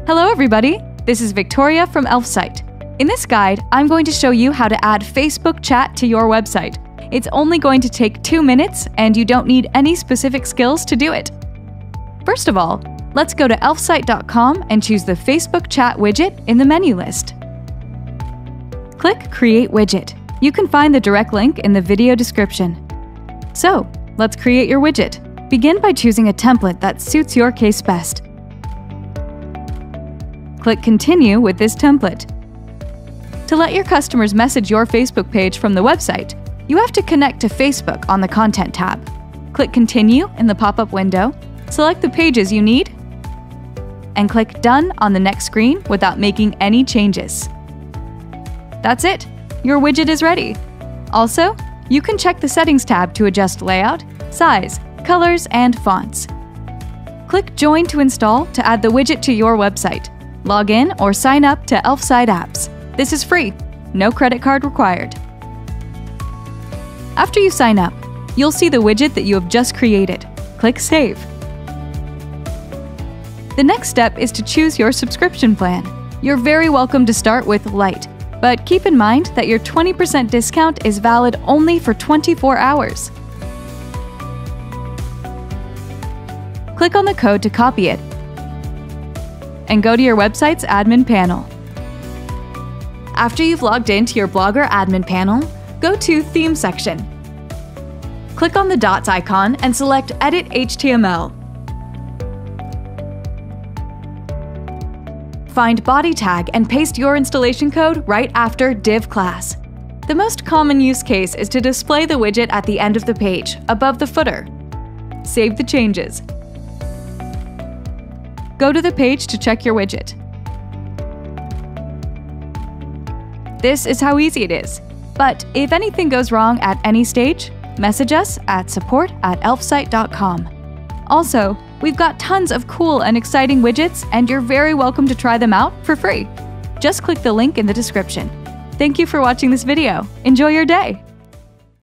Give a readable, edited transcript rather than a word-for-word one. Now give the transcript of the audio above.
Hello everybody, this is Victoria from Elfsight. In this guide, I'm going to show you how to add Facebook chat to your website. It's only going to take 2 minutes and you don't need any specific skills to do it. First of all, let's go to elfsight.com and choose the Facebook chat widget in the menu list. Click Create Widget. You can find the direct link in the video description. So, let's create your widget. Begin by choosing a template that suits your case best. Click Continue with this template. To let your customers message your Facebook page from the website, you have to connect to Facebook on the Content tab. Click Continue in the pop-up window, select the pages you need, and click Done on the next screen without making any changes. That's it! Your widget is ready! Also, you can check the Settings tab to adjust layout, size, colors, and fonts. Click Join to install to add the widget to your website. Log in or sign up to Elfsight apps. This is free, no credit card required. After you sign up, you'll see the widget that you have just created. Click Save. The next step is to choose your subscription plan. You're very welcome to start with Lite, but keep in mind that your 20% discount is valid only for 24 hours. Click on the code to copy it and go to your website's admin panel. After you've logged into your Blogger admin panel, go to Theme section. Click on the dots icon and select Edit HTML. Find Body Tag and paste your installation code right after Div class. The most common use case is to display the widget at the end of the page, above the footer. Save the changes. Go to the page to check your widget. This is how easy it is. But if anything goes wrong at any stage, message us at support@elfsight.com. Also, we've got tons of cool and exciting widgets, and you're very welcome to try them out for free. Just click the link in the description. Thank you for watching this video. Enjoy your day!